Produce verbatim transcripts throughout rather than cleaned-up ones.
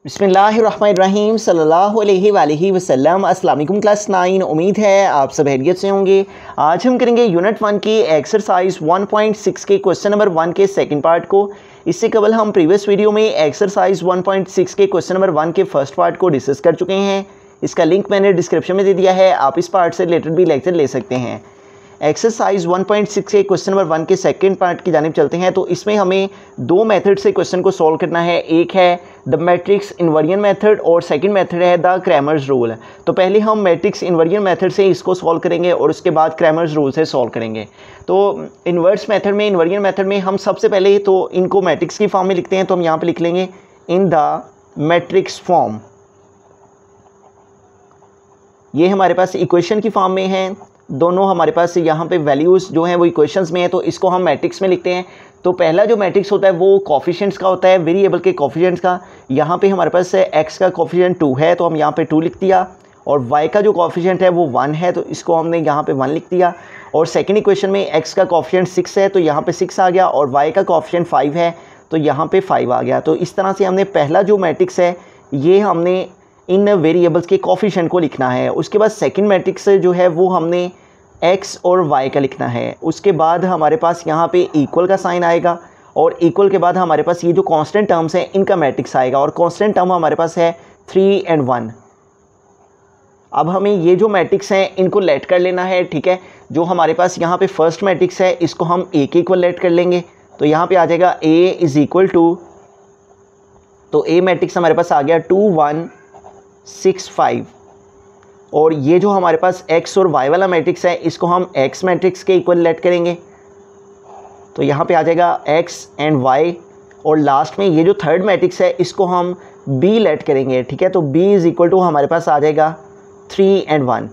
बिस्मिल्लाहिर्रहमानिर्रहीम सल्लल्लाहु अलैहि वसल्लम। अस्सलाम वालेकुम क्लास नाइन। उम्मीद है आप सब खैरियत से होंगे। आज हम करेंगे यूनिट वन की एक्सरसाइज वन पॉइंट सिक्स के क्वेश्चन नंबर वन के सेकंड पार्ट को। इससे कबल हम प्रीवियस वीडियो में एक्सरसाइज वन पॉइंट सिक्स के क्वेश्चन नंबर वन के फर्स्ट पार्ट को डिस्कस कर चुके हैं। इसका लिंक मैंने डिस्क्रिप्शन में दे दिया है, आप इस पार्ट से रिलेटेड भी लेक्चर ले सकते हैं। एक्सरसाइज वन पॉइंट सिक्स के क्वेश्चन नंबर वन के सेकंड पार्ट की जानिब चलते हैं। तो इसमें हमें दो मेथड से क्वेश्चन को सॉल्व करना है। एक है द मैट्रिक्स इन्वर्जन मेथड और सेकंड मेथड है द क्रैमर्स रूल। तो पहले हम मैट्रिक्स इन्वर्जन मेथड से इसको सॉल्व करेंगे और उसके बाद क्रैमर्स रूल से सॉल्व करेंगे। तो इन्वर्स मेथड में इन्वर्जन मेथड में हम सबसे पहले तो इनको मैट्रिक्स की फॉर्म में लिखते हैं। तो हम यहाँ पर लिख लेंगे इन द मैट्रिक्स फॉर्म। ये हमारे पास इक्वेशन की फॉर्म में है, दोनों हमारे पास यहाँ पे वैल्यूज़ जो हैं वो इक्वेशंस में है, तो इसको हम मैट्रिक्स में लिखते हैं। तो पहला जो मैट्रिक्स होता है वो कोफिशिएंट्स का होता है, वेरिएबल के कोफिशिएंट्स का। यहाँ पे हमारे पास एक्स का कोफिशिएंट टू है तो हम यहाँ पे टू लिख दिया, और वाई का जो कोफिशिएंट है वो वन है तो इसको हमने यहाँ पे वन लिख दिया। और सेकेंड इक्वेशन में एक्स का कोफिशिएंट सिक्स है तो यहाँ पर सिक्स आ गया, और वाई का कोफिशिएंट फाइव है तो यहाँ पर फाइव आ गया। तो इस तरह से हमने पहला जो मैट्रिक्स है ये हमने इन वेरिएबल्स के कोफिशिएंट को लिखना है। उसके बाद सेकेंड मैट्रिक्स जो है वो हमने x और y का लिखना है। उसके बाद हमारे पास यहाँ पे इक्वल का साइन आएगा, और इक्वल के बाद हमारे पास ये जो कांस्टेंट टर्म्स हैं इनका मैट्रिक्स आएगा, और कांस्टेंट टर्म हमारे पास है थ्री एंड वन। अब हमें ये जो मैट्रिक्स हैं इनको लेट कर लेना है, ठीक है। जो हमारे पास यहाँ पे फर्स्ट मैट्रिक्स है इसको हम a के इक्वल लेट कर लेंगे। तो यहाँ पे आ जाएगा a इज़ इक्वल टू, तो a मैट्रिक्स हमारे पास आ गया टू वन सिक्स फाइव। और ये जो हमारे पास x और y वाला मैट्रिक्स है इसको हम x मैट्रिक्स के इक्वल लेट करेंगे। तो यहाँ पे आ जाएगा x एंड y, और लास्ट में ये जो थर्ड मैट्रिक्स है इसको हम b लेट करेंगे, ठीक है। तो b इज़ इक्वल टू हमारे पास आ जाएगा थ्री एंड वन।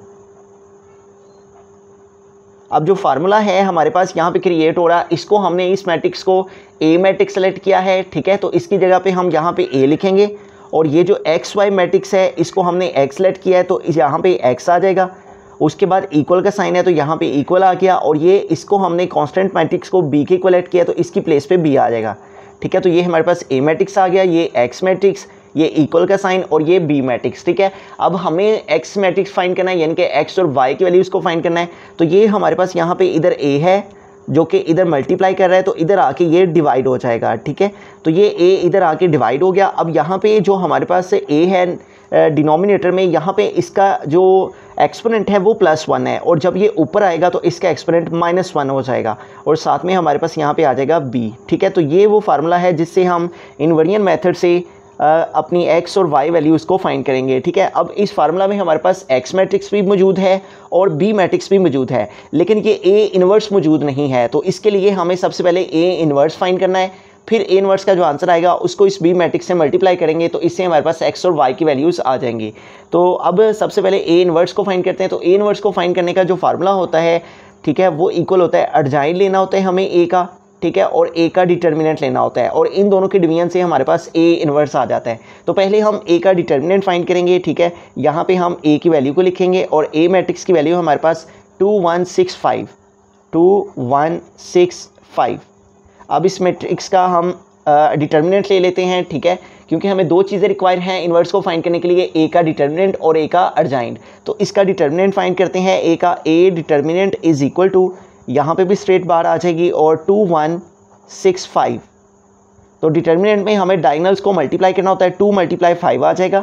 अब जो फार्मूला है हमारे पास यहाँ पे क्रिएट हो रहा है, इसको हमने इस मैट्रिक्स को a मैट्रिक्स सेलेक्ट किया है, ठीक है। तो इसकी जगह पे हम यहाँ पे a लिखेंगे, और ये जो एक्स वाई मैट्रिक्स है इसको हमने एक्स लेट किया है तो यहाँ पे एक्स आ जाएगा। उसके बाद इक्वल का साइन है तो यहाँ पे इक्वल आ गया, और ये इसको हमने कांस्टेंट मैट्रिक्स को बी के इक्वल लेट किया तो इसकी प्लेस पे बी आ जाएगा, ठीक है। तो ये हमारे पास ए मैट्रिक्स आ गया, ये एक्स मैट्रिक्स, ये इक्वल का साइन, और ये बी मैट्रिक्स, ठीक है। अब हमें एक्स मैट्रिक्स फाइंड करना है, यानी कि एक्स और वाई की वैल्यूज़ को फाइंड करना है। तो ये हमारे पास यहाँ पे इधर ए है जो कि इधर मल्टीप्लाई कर रहा है तो इधर आके ये डिवाइड हो जाएगा, ठीक है। तो ये a इधर आके डिवाइड हो गया। अब यहाँ पे जो हमारे पास a है डिनोमिनेटर में, यहाँ पे इसका जो एक्सपोनेंट है वो प्लस वन है, और जब ये ऊपर आएगा तो इसका एक्सपोनेंट माइनस वन हो जाएगा, और साथ में हमारे पास यहाँ पे आ जाएगा b, ठीक है। तो ये वो फार्मूला है जिससे हम इन्वर्जन मेथड से Uh, अपनी x और y वैल्यूज़ को फाइंड करेंगे, ठीक है। अब इस फार्मूला में हमारे पास x मैट्रिक्स भी मौजूद है और b मैट्रिक्स भी मौजूद है, लेकिन ये a इन्वर्स मौजूद नहीं है। तो इसके लिए हमें सबसे पहले a इन्वर्स फाइंड करना है, फिर a इन्वर्स का जो आंसर आएगा उसको इस b मैट्रिक्स से मल्टीप्लाई करेंगे तो इससे हमारे पास x और y की वैल्यूज़ आ जाएंगी। तो अब सबसे पहले a इन्वर्स को फाइंड करते हैं। तो a इन्वर्स को फाइंड करने का जो फार्मूला होता है, ठीक है, वो इक्वल होता है अर्जाइन लेना होता है हमें a का, ठीक है, और a का डिटर्मिनेंट लेना होता है, और इन दोनों के डिवीजन से हमारे पास a इन्वर्स आ जाता है। तो पहले हम a का डिटर्मिनेंट फाइंड करेंगे, ठीक है। यहाँ पे हम a की वैल्यू को लिखेंगे, और a मैट्रिक्स की वैल्यू हमारे पास two one six five, two one six five. अब इस मैट्रिक्स का हम डिटर्मिनेंट ले लेते हैं, ठीक है, क्योंकि हमें दो चीज़ें रिक्वायर हैं इन्वर्स को फाइंड करने के लिए, a का डिटर्मिनेंट और a का अर्जाइन। तो इसका डिटर्मिनेंट फाइंड करते हैं। a का a determinant is equal to, यहाँ पे भी स्ट्रेट बार आ जाएगी, और टू वन सिक्स फाइव। तो डिटर्मिनेंट में हमें डायगोनल्स को मल्टीप्लाई करना होता है, टू मल्टीप्लाई फाइव आ जाएगा,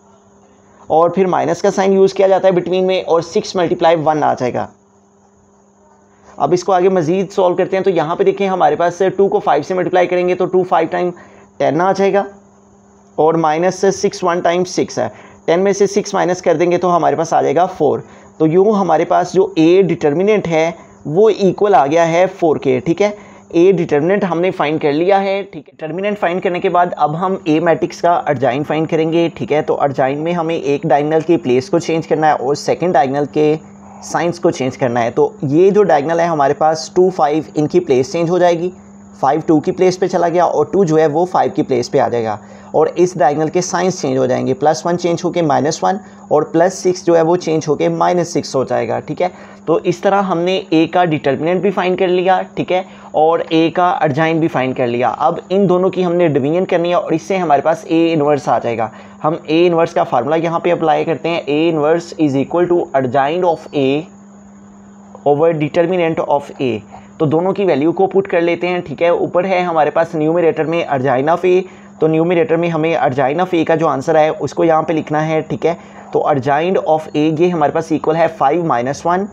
और फिर माइनस का साइन यूज़ किया जाता है बिटवीन में, और सिक्स मल्टीप्लाई वन आ जाएगा। अब इसको आगे मज़ीद सॉल्व करते हैं। तो यहाँ पे देखें हमारे पास टू को फाइव से मल्टीप्लाई करेंगे तो टू फाइव टाइम टेन आ जाएगा, और माइनस से सिक्स वन टाइम सिक्स है, टेन में से सिक्स माइनस कर देंगे तो हमारे पास आ जाएगा फोर। तो यूँ हमारे पास जो ए डिटर्मिनेंट है वो इक्वल आ गया है फोर के, ठीक है। ए डिटर्मिनेंट हमने फाइंड कर लिया है, ठीक है। डिटर्मिनेंट फाइंड करने के बाद अब हम ए मैट्रिक्स का अर्जाइन फाइंड करेंगे, ठीक है। तो अर्जाइन में हमें एक डायगोनल की प्लेस को चेंज करना है और सेकंड डायगोनल के साइंस को चेंज करना है। तो ये जो डायगोनल है हमारे पास टू फाइव, इनकी प्लेस चेंज हो जाएगी, फाइव टू की प्लेस पे चला गया और टू जो है वो फाइव की प्लेस पे आ जाएगा और इस डायगोनल के साइंस चेंज हो जाएंगे, प्लस वन चेंज होके माइनस वन और प्लस सिक्स जो है वो चेंज होके माइनस सिक्स हो जाएगा। ठीक है, तो इस तरह हमने ए का डिटर्मिनेंट भी फाइंड कर लिया, ठीक है, और ए का अर्जाइन भी फाइंड कर लिया। अब इन दोनों की हमने डिवीजन करनी है और इससे हमारे पास ए इनवर्स आ जाएगा। हम ए इनवर्स का फार्मूला यहाँ पे अप्लाई करते हैं, A inverse is equal to adjoint of A over determinant of A. तो दोनों की वैल्यू को पुट कर लेते हैं। ठीक है, ऊपर है हमारे पास न्यूमरेटर में अर्जाइन ऑफ ए, तो न्यूमरेटर में हमें अर्जाइन ऑफ ए का जो आंसर है उसको यहाँ पे लिखना है। ठीक है, तो अर्जाइन ऑफ ए ये हमारे पास इक्वल है five minus one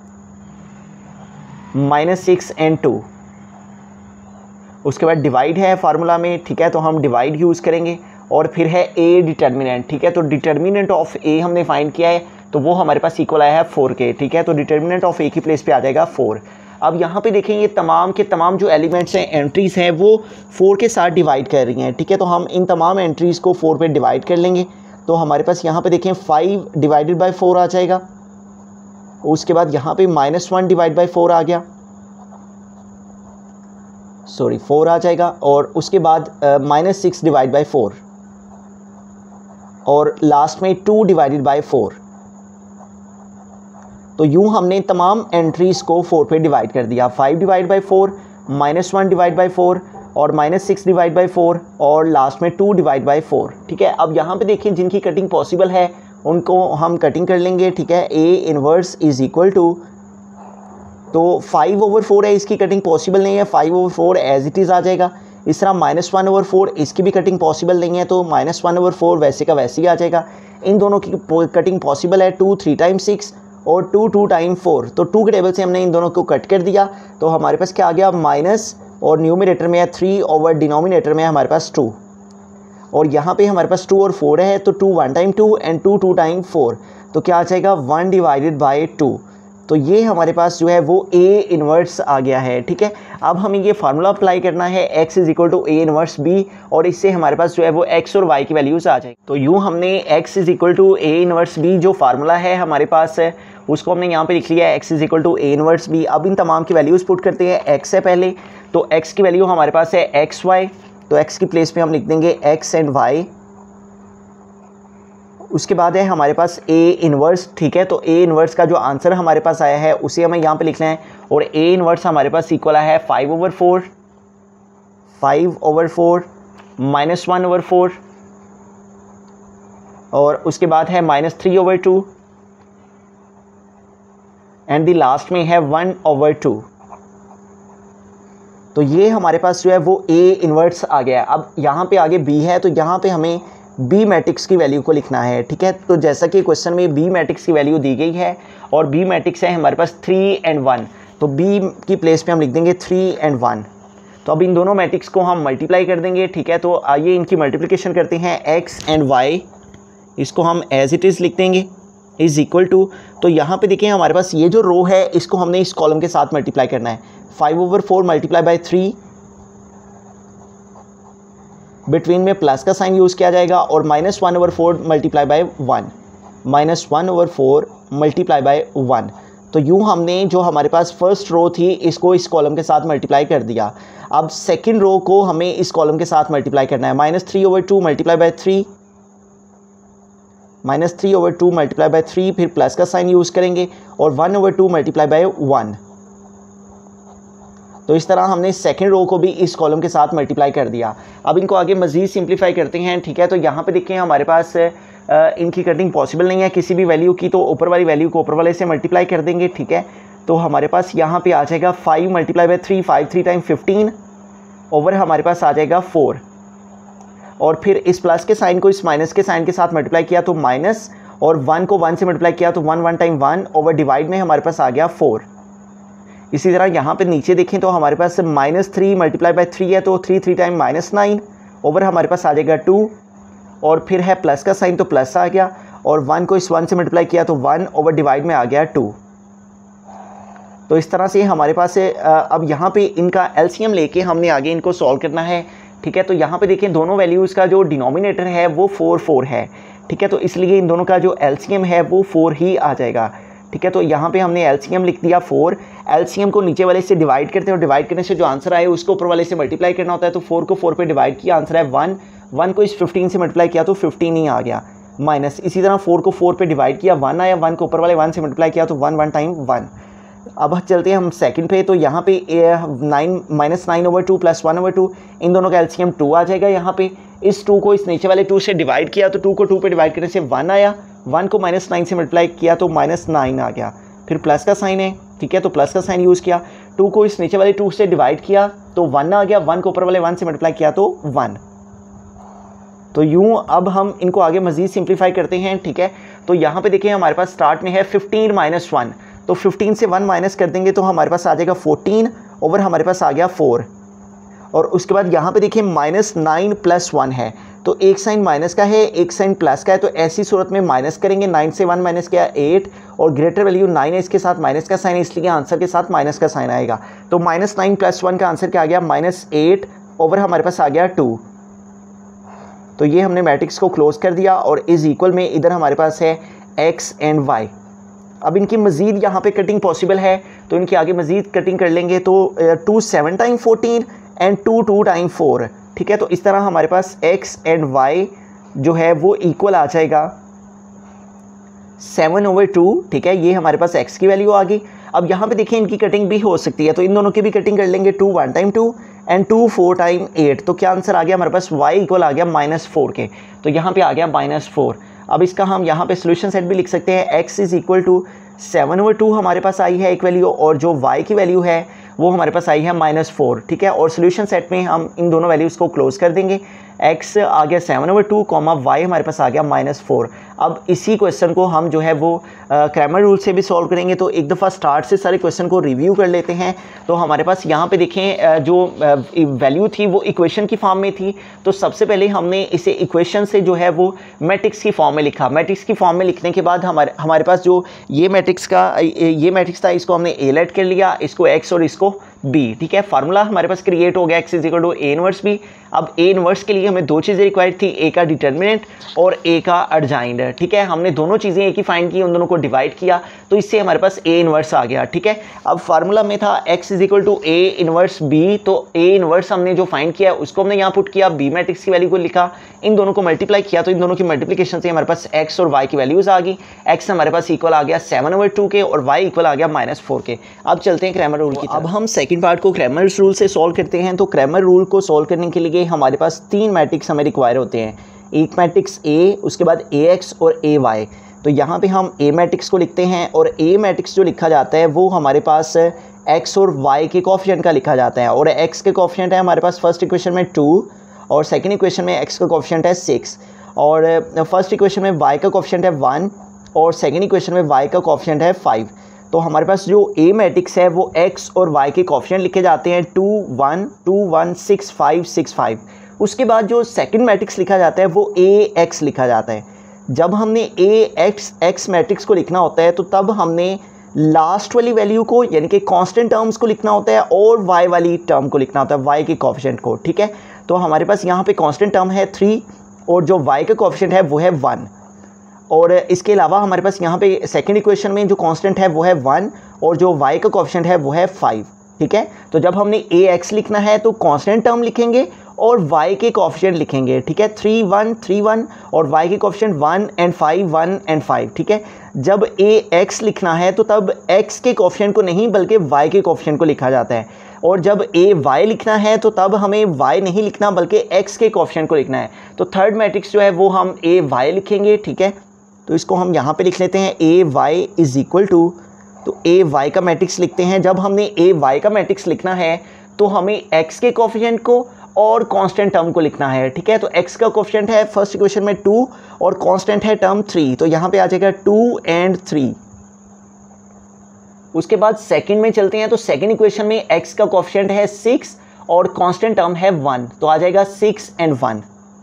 minus six and two. उसके बाद डिवाइड है फार्मूला में। ठीक है, तो हम डिवाइड यूज़ करेंगे और फिर है ए डिटर्मिनेंट। ठीक है, तो डिटर्मिनेंट ऑफ ए हमने फाइंड किया है तो वो हमारे पास इक्वल आया है फोर के। ठीक है, तो डिटर्मिनेंट ऑफ ए की प्लेस पे आ जाएगा फोर। अब यहाँ पे देखें ये तमाम के तमाम जो एलिमेंट्स हैं, एंट्रीज़ हैं, वो फोर के साथ डिवाइड कर रही हैं। ठीक है, तो हम इन तमाम एंट्रीज़ को फोर पे डिवाइड कर लेंगे। तो हमारे पास यहाँ पे देखें फाइव डिवाइडेड बाई फोर आ जाएगा। उसके बाद यहाँ पे minus one divide by four आ गया, सॉरी फोर आ जाएगा, और उसके बाद minus six divide by four और लास्ट में टू डिवाइडेड बाई फोर। तो यूँ हमने तमाम एंट्रीज़ को फोर पे डिवाइड कर दिया, five divide by four, minus one divide by four और minus six divide by four और लास्ट में टू डिवाइड बाई फोर। ठीक है, अब यहाँ पे देखिए जिनकी कटिंग पॉसिबल है उनको हम कटिंग कर लेंगे। ठीक है, A inverse is equal to, तो फाइव ओवर फोर है, इसकी कटिंग पॉसिबल नहीं है, five over four as it is आ जाएगा। इस तरह माइनस वन ओवर फोर, इसकी भी कटिंग पॉसिबल नहीं है तो माइनस वन ओवर फोर वैसे का वैसे ही आ जाएगा। इन दोनों की कटिंग पॉसिबल है, टू थ्री टाइम सिक्स और टू टू टाइम फोर, तो टू के टेबल से हमने इन दोनों को कट कर दिया। तो हमारे पास क्या आ गया, माइनस, और न्यूमरेटर में है थ्री ओवर डिनोमिनेटर में हमारे पास टू, और यहाँ पे हमारे पास टू और फोर है तो two one time two and two two time four, तो क्या आ जाएगा वन डिवाइडेड बाई टू। तो ये हमारे पास जो है वो ए इनवर्स आ गया है। ठीक है, अब हमें ये फार्मूला अप्लाई करना है, x is equal to A inverse बी, और इससे हमारे पास जो है वो x और y की वैल्यूज़ आ जाएगी। तो यूँ हमने x is equal to A inverse बी जो फार्मूला है हमारे पास है उसको हमने यहाँ पे लिख लिया है, x is equal to A inverse B. अब इन तमाम की वैल्यूज़ पुट करते हैं। x है पहले, तो x की वैल्यू हमारे पास है एक्स वाई, तो x की प्लेस पे हम लिख देंगे x एंड y। उसके बाद है हमारे पास a इनवर्स। ठीक है, तो a इनवर्स का जो आंसर हमारे पास आया है उसे हमें यहाँ पे लिखना है, और a इनवर्स हमारे पास इक्वल है five over four, five over four minus one over four, और उसके बाद है minus three over two, and the लास्ट में है वन ओवर टू। तो ये हमारे पास जो है वो a इनवर्स आ गया। अब यहाँ पे आगे b है तो यहाँ पे हमें b मैट्रिक्स की वैल्यू को लिखना है। ठीक है, तो जैसा कि क्वेश्चन में b मैट्रिक्स की वैल्यू दी गई है और b मैट्रिक्स है हमारे पास थ्री एंड वन, तो b की प्लेस पे हम लिख देंगे थ्री एंड वन। तो अब इन दोनों मैट्रिक्स को हम मल्टीप्लाई कर देंगे। ठीक है, तो आइए इनकी मल्टीप्लिकेशन करते हैं, x एंड y, इसको हम एज इट इज़ लिख देंगे, इज़ इक्वल टू, तो यहाँ पे देखें हमारे पास ये जो रो है इसको हमने इस कॉलम के साथ मल्टीप्लाई करना है। Five over four multiply by three, between में प्लस का साइन यूज़ किया जाएगा, और minus one over four multiply by one, minus one over four multiply by one. तो यूँ हमने जो हमारे पास फर्स्ट रो थी इसको इस कॉलम के साथ मल्टीप्लाई कर दिया। अब सेकंड रो को हमें इस कॉलम के साथ मल्टीप्लाई करना है, minus three over two multiply by three, minus three over two multiply by three, फिर प्लस का साइन यूज़ करेंगे, और one over two multiply by one. तो इस तरह हमने सेकंड रो को भी इस कॉलम के साथ मल्टीप्लाई कर दिया। अब इनको आगे मज़ीद सिंप्लीफाई करते हैं। ठीक है, तो यहाँ पे देखें हमारे पास आ, इनकी कटिंग पॉसिबल नहीं है किसी भी वैल्यू की, तो ऊपर वाली वैल्यू को ऊपर वाले से मल्टीप्लाई कर देंगे। ठीक है, तो हमारे पास यहाँ पे आ जाएगा five multiply by three, five three time fifteen, over हमारे पास आ जाएगा फोर, और फिर इस प्लस के साइन को इस माइनस के साइन के साथ मल्टीप्लाई किया तो माइनस, और वन को वन से मल्टीप्लाई किया तो one one time one, over divide में हमारे पास आ गया फोर। इसी तरह यहाँ पे नीचे देखें तो हमारे पास minus three multiply by three है तो three three time minus nine, over हमारे पास आ जाएगा टू, और फिर है प्लस का साइन तो प्लस आ गया, और वन को इस वन से मल्टीप्लाई किया तो वन, ओवर डिवाइड में आ गया टू। तो इस तरह से हमारे पास है। अब यहाँ पे इनका एलसीएम लेके हमने आगे इनको सॉल्व करना है। ठीक है, तो यहाँ पे देखें दोनों वैल्यूज़ का जो डिनोमिनेटर है वो फोर फोर है। ठीक है, तो इसलिए इन दोनों का जो एलसीएम है वो फोर ही आ जाएगा। ठीक है। तो यहाँ पे हमने एलसीएम लिख दिया फोर, एलसीएम को नीचे वाले से डिवाइड करते हैं और डिवाइड करने से जो आंसर आए उसको ऊपर वाले से मल्टीप्लाई करना होता है। तो फोर को फोर पे डिवाइड किया, आंसर है वन, वन को इस फिफ्टीन से मल्टीप्लाई किया तो फिफ्टीन ही आ गया, माइनस इसी तरह फोर को फोर पे डिवाइड किया, वन आया, वन को ऊपर वाले वन से मल्टीप्लाई किया तो वन, वन टाइम वन। अब चलते हैं हम सेकंड पे। तो यहाँ पे nine minus nine over two plus one over two, इन दोनों का एलसीएम टू आ जाएगा। यहाँ पे इस टू को इस नीचे वाले टू से डिवाइड किया तो टू को टू पे डिवाइड करने से वन आया, वन को माइनस नाइन से मल्टीप्लाई किया तो माइनस नाइन आ गया, फिर प्लस का साइन है, ठीक है। तो प्लस का साइन यूज़ किया, टू को इस नीचे वाले टू से डिवाइड किया तो वन आ गया, वन को ऊपर वाले वन से मल्टीप्लाई किया तो वन। तो यूँ अब हम इनको आगे मज़ीद सिंप्लीफाई करते हैं, ठीक है। तो यहाँ पे देखिए हमारे पास स्टार्ट में है फिफ्टीन माइनस वन, तो फिफ्टीन से वन माइनस कर देंगे तो हमारे पास आ जाएगा फोर्टीन, ओवर हमारे पास आ गया फोर। और उसके बाद यहाँ पे देखिए माइनस नाइन प्लस वन है, तो एक साइन माइनस का है, एक साइन प्लस का है, तो ऐसी सूरत में माइनस करेंगे। नाइन से वन माइनस किया एट, और ग्रेटर वैल्यू नाइन है, इसके साथ माइनस का साइन है, इसलिए आंसर के साथ माइनस का साइन आएगा। तो माइनस नाइन प्लस वन का आंसर क्या आ गया, माइनस एट, ओवर हमारे पास आ गया टू। तो ये हमने मैट्रिक्स को क्लोज कर दिया और इज इक्वल में इधर हमारे पास है एक्स एंड वाई। अब इनकी मज़ीद यहाँ पे कटिंग पॉसिबल है, तो इनकी आगे मज़ीद कटिंग कर लेंगे। तो two seven time fourteen and two two time four, ठीक है। तो इस तरह हमारे पास x एंड y जो है वो इक्वल आ जाएगा सेवन ओवर टू, ठीक है। ये हमारे पास x की वैल्यू आ गई। अब यहाँ पे देखिए इनकी कटिंग भी हो सकती है, तो इन दोनों की भी कटिंग कर लेंगे। Two one time two and two four time eight, तो क्या आंसर आ गया हमारे पास, y इक्वल आ गया माइनस फोर के, तो यहाँ पे आ गया माइनस फोर। अब इसका हम यहाँ पे सोल्यूशन सेट भी लिख सकते हैं, x is equal to seven over two हमारे पास आई है एक वैल्यू, और जो y की वैल्यू है वो हमारे पास आई है माइनस फोर, ठीक है। और सोल्यूशन सेट में हम इन दोनों वैल्यूज़ को क्लोज कर देंगे। x आ गया seven over two comma y हमारे पास आ गया माइनस फोर। अब इसी क्वेश्चन को हम जो है वो क्रैमर रूल से भी सॉल्व करेंगे। तो एक दफ़ा स्टार्ट से सारे क्वेश्चन को रिव्यू कर लेते हैं। तो हमारे पास यहाँ पे देखें जो वैल्यू थी वो इक्वेशन की फॉर्म में थी, तो सबसे पहले हमने इसे इक्वेशन से जो है वो मैट्रिक्स की फॉर्म में लिखा। मैट्रिक्स की फॉर्म में लिखने के बाद हमारे हमारे पास जो ये मैट्रिक्स का ये मैट्रिक्स था, इसको हमने ए लेट कर लिया, इसको एक्स और इसको बी, ठीक है। फार्मूला हमारे पास क्रिएट हो गया, x is equal to A inverse B. अब ए इनवर्स के लिए हमें दो चीज़ें रिक्वायर्ड थी, ए का डिटर्मिनेंट और ए का अर्जाइंड, ठीक है। हमने दोनों चीज़ें एक ही फाइंड की, उन दोनों को डिवाइड किया, तो इससे हमारे पास ए इनवर्स आ गया, ठीक है। अब फार्मूला में था x is equal to A inverse B, तो ए इनवर्स हमने जो फाइंड किया उसको हमने यहाँ पुट किया, बी मैट्रिक्स की वैल्यू को लिखा, इन दोनों को मल्टीप्लाई किया, तो इन दोनों की मल्टीप्लिकेशन से हमारे पास एक्स और वाई की वैल्यूज़ आ गई। एक्स हमारे पास इक्वल आ गया सेवन ओवर टू के और वाई इक्वल आ गया माइनस फोर के। अब चलते हैं क्रैमर रूल की। अब हम सेकेंड पार्ट को क्रैमर रूल से सॉल्व करते हैं। तो क्रैमर रूल को सॉल्व करने के लिए हमारे पास तीन मैट्रिक्स हमें रिक्वायर होते हैं, एक मैट्रिक्स ए, उसके बाद ए एक्स और ए वाई। तो यहाँ पे हम ए मैट्रिक्स को लिखते हैं, और ए मैट्रिक्स जो लिखा जाता है वो हमारे पास एक्स और वाई के कोफिशिएंट का लिखा जाता है। और एक्स के कोफिशिएंट है हमारे पास फर्स्ट इक्वेशन में टू, और सेकेंड इक्वेशन में एक्स का कोफिशिएंट है सिक्स, और फर्स्ट इक्वेशन में वाई का कोफिशिएंट है वन, और सेकेंड इक्वेशन में वाई का कोफिशिएंट है फाइव। तो हमारे पास जो ए मैट्रिक्स है वो एक्स और वाई के कोफिशिएंट लिखे जाते हैं, two one two one six five six five. उसके बाद जो सेकंड मैट्रिक्स लिखा जाता है वो ए एक्स लिखा जाता है। जब हमने ए एक्स एक्स मैट्रिक्स को लिखना होता है तो तब हमने लास्ट वाली वैल्यू को यानी कि कांस्टेंट टर्म्स को लिखना होता है, और वाई वाली टर्म को लिखना होता है, वाई के कोफिशिएंट को, ठीक है। तो हमारे पास यहाँ पे कांस्टेंट टर्म है थ्री, और जो वाई का कोफिशिएंट है वो है वन। और इसके अलावा हमारे पास यहाँ पे सेकंड इक्वेशन में जो कांस्टेंट है वो है वन, और जो y का कोफिशिएंट है वो है फाइव, ठीक है। तो जब हमने ए एक्स लिखना है तो कांस्टेंट टर्म लिखेंगे और y के कोफिशिएंट लिखेंगे, ठीक है। थ्री वन थ्री वन और y के coefficient one and five one and five, ठीक है। जब ए एक्स लिखना है तो तब x के कोफिशिएंट को नहीं बल्कि y के कोफिशिएंट को लिखा जाता है, और जब ए वाई लिखना है तो तब हमें y नहीं लिखना बल्कि x के कोफिशिएंट को लिखना है। तो थर्ड मैट्रिक्स जो है वो हम ए वाई लिखेंगे, ठीक है। तो इसको हम यहाँ पे लिख लेते हैं, A y is equal to, तो ए वाई का मैट्रिक्स लिखते हैं। जब हमने ए वाई का मैट्रिक्स लिखना है तो हमें एक्स के कोफिशिएंट को और कांस्टेंट टर्म को लिखना है, ठीक है। तो एक्स का कोफिशिएंट है फर्स्ट इक्वेशन में टू, और कांस्टेंट है टर्म थ्री, तो यहाँ पे आ जाएगा टू एंड थ्री। उसके बाद सेकंड में चलते हैं। तो सेकंड इक्वेशन में एक्स का कोफिशिएंट है सिक्स और कांस्टेंट टर्म है वन, तो आ जाएगा सिक्स एंड वन।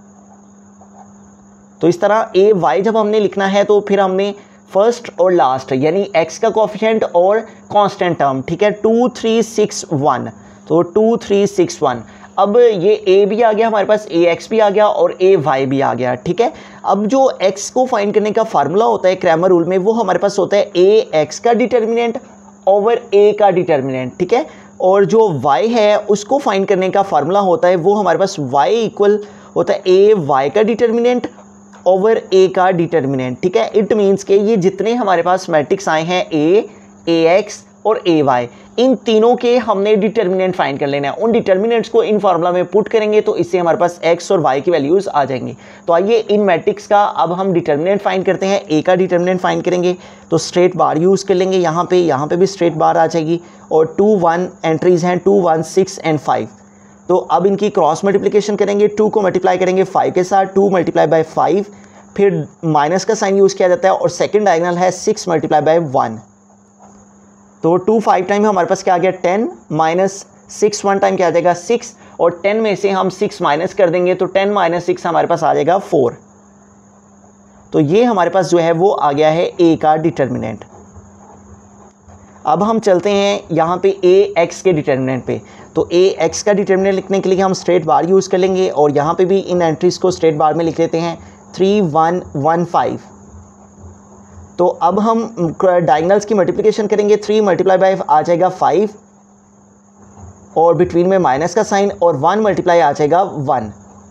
तो इस तरह ए वाई जब हमने लिखना है तो फिर हमने फर्स्ट और लास्ट यानी एक्स का कोफिशिएंट और कांस्टेंट टर्म, ठीक है, टू थ्री सिक्स वन, तो टू थ्री सिक्स वन। अब ये a भी आ गया हमारे पास, ए एक्स भी आ गया और ए वाई भी आ गया, ठीक है। अब जो x को फाइंड करने का फार्मूला होता है क्रैमर रूल में, वो हमारे पास होता है ए एक्स का डिटर्मिनेंट ओवर a का डिटर्मिनेंट, ठीक है। और जो y है उसको फाइंड करने का फार्मूला होता है, वो हमारे पास y इक्वल होता है ए वाई का डिटर्मिनेंट ओवर a का डिटर्मिनेंट, ठीक है। इट मीन्स के ये जितने हमारे पास मैट्रिक्स आए हैं a, ax और ay, इन तीनों के हमने डिटर्मिनेंट फाइंड कर लेना है। उन डिटर्मिनेंट्स को इन फार्मूला में पुट करेंगे तो इससे हमारे पास x और y की वैल्यूज़ आ जाएंगी। तो आइए इन मैट्रिक्स का अब हम डिटर्मिनेंट फाइंड करते हैं। a का डिटर्मिनेंट फाइंड करेंगे तो स्ट्रेट बार यूज़ कर लेंगे, यहाँ पे यहाँ पे भी स्ट्रेट बार आ जाएगी और टू वन एंट्रीज़ हैं, two one six and five. तो अब इनकी क्रॉस मल्टीप्लिकेशन करेंगे, टू को मल्टीप्लाई करेंगे फाइव के साथ, टू मल्टीप्लाई बाय फाइव, फिर माइनस का साइन यूज़ किया जाता है और सेकेंड डायगोनल है सिक्स मल्टीप्लाई बाय वन। तो टू फाइव टाइम हमारे पास क्या आ गया ten, minus six one time क्या आ जाएगा सिक्स, और टेन में से हम सिक्स माइनस कर देंगे तो टेन माइनस सिक्स हमारे पास आ जाएगा फोर। तो ये हमारे पास जो है वो आ गया है a का डिटर्मिनेंट। अब हम चलते हैं यहाँ पे ए एक्स के डिटर्मिनेंट पे। तो ए एक्स का डिटर्मिनेंट लिखने के लिए हम स्ट्रेट बार यूज़ कर लेंगे और यहाँ पे भी इन एंट्रीज़ को स्ट्रेट बार में लिख लेते हैं थ्री वन वन फाइव। तो अब हम डायगोनल्स की मल्टीप्लिकेशन करेंगे, थ्री मल्टीप्लाई बाय आ जाएगा फाइव और बिटवीन में माइनस का साइन, और वन मल्टीप्लाई आ जाएगा वन।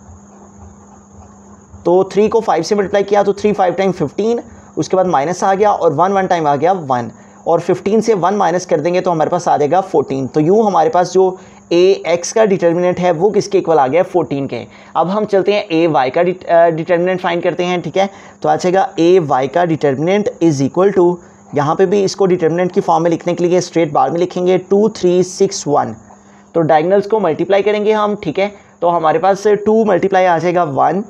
तो थ्री को फाइव से मल्टीप्लाई किया तो थ्री फाइव टाइम फिफ्टीन, उसके बाद माइनस आ गया और वन वन टाइम आ गया वन, और फिफ्टीन से वन माइनस कर देंगे तो हमारे पास आ जाएगा फोर्टीन। तो यूँ हमारे पास जो ए एक्स का डिटर्मिनेंट है वो किसके इक्वल आ गया फोर्टीन के। अब हम चलते हैं ए वाई का डिटर्मिनेंट फाइंड करते हैं, ठीक है। तो आ जाएगा ए वाई का डिटर्मिनेंट इज इक्वल टू, यहाँ पे भी इसको डिटर्मिनेंट की फॉर्म में लिखने के लिए स्ट्रेट बार में लिखेंगे टू थ्री सिक्स वन। तो डायगोनल्स को मल्टीप्लाई करेंगे हम, ठीक है। तो हमारे पास टू मल्टीप्लाई आ जाएगा वन,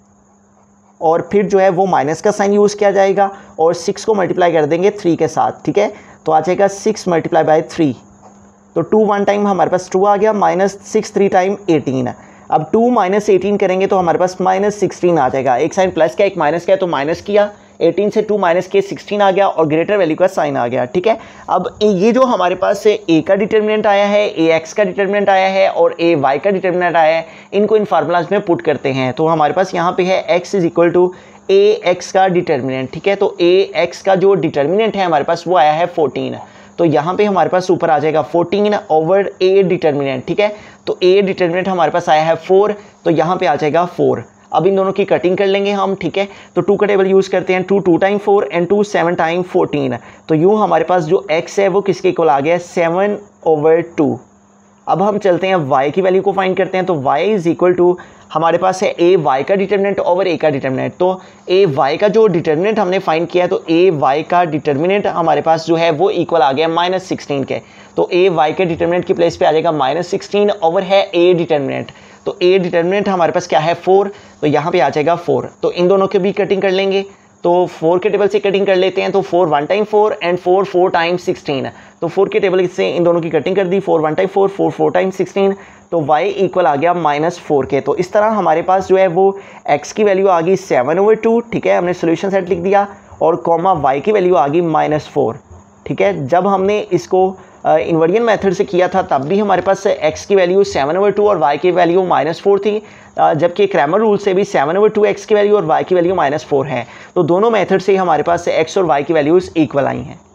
और फिर जो है वो माइनस का साइन यूज़ किया जाएगा और सिक्स को मल्टीप्लाई कर देंगे थ्री के साथ, ठीक है। तो आ जाएगा सिक्स मल्टीप्लाई बाय थ्री। तो टू वन टाइम हमारे पास टू आ गया, minus six three time eighteen. अब टू माइनस एटीन करेंगे तो हमारे पास माइनस सिक्सटीन आ जाएगा। एक साइन प्लस का एक माइनस का है तो माइनस किया, एटीन से टू माइनस के सिक्सटीन आ गया और ग्रेटर वैल्यू का साइन आ गया, ठीक है। अब ये जो हमारे पास ए का डिटर्मिनेंट आया है, ए एक्स का डिटर्मिनेंट आया है और ए वाई का डिटर्मिनेंट आया है, इनको इन फार्मूलाज में पुट करते हैं। तो हमारे पास यहाँ पे है x is equal to A x का डिटर्मिनेंट, ठीक है। तो ए एक्स का जो डिटर्मिनेंट है हमारे पास वो आया है फोर्टीन। तो यहाँ पे हमारे पास ऊपर आ जाएगा फोर्टीन ओवर ए डिटर्मिनेंट, ठीक है। तो ए डिटर्मिनेंट हमारे पास आया है फोर, तो यहाँ पे आ जाएगा फोर। अब इन दोनों की कटिंग कर लेंगे हम, ठीक है। तो टू का टेबल यूज़ करते हैं, two two time four and two seven time fourteen. तो यूँ हमारे पास जो x है वो किसके इक्वल आ गया है सेवन ओवर टू। अब हम चलते हैं y की वैल्यू को फाइंड करते हैं। तो y इज इक्वल टू हमारे पास है ए वाई का डिटर्मिनेंट ओवर a का डिटर्मिनेंट। तो ए वाई का जो डिटर्मिनेंट हमने फाइंड किया है, तो ए वाई का डिटर्मिनेंट हमारे पास जो है वो इक्वल आ गया माइनस सिक्सटीन के। तो ए वाई के डिटर्मिनेंट की प्लेस पे आ जाएगा माइनस सिक्सटीन ओवर है ए डिटर्मिनेंट। तो ए डिटर्मिनेंट हमारे पास क्या है फोर, तो यहाँ पे आ जाएगा फोर। तो इन दोनों के भी कटिंग कर लेंगे। तो फोर के टेबल से कटिंग कर लेते हैं। तो four one time four and four four time sixteen. तो फोर के टेबल से इन दोनों की कटिंग कर दी, four one time four, four four time sixteen. तो y इक्वल आ गया माइनस फोर के। तो इस तरह हमारे पास जो है वो x की वैल्यू आ गई सेवन ओवर टू, ठीक है। हमने सोल्यूशन सेट लिख दिया और कॉमा y की वैल्यू आ गई माइनस फोर, ठीक है। जब हमने इसको इन्वर्जन मेथड से किया था तब भी हमारे पास x की वैल्यू सेवन ओवर टू और y की वैल्यू माइनस फोर थी, जबकि क्रैमर रूल से भी सेवन ओवर टू एक्स की वैल्यू और y की वैल्यू माइनस फोर है। तो दोनों मेथड से हमारे पास x और y की वैल्यूज़ इक्वल आई हैं।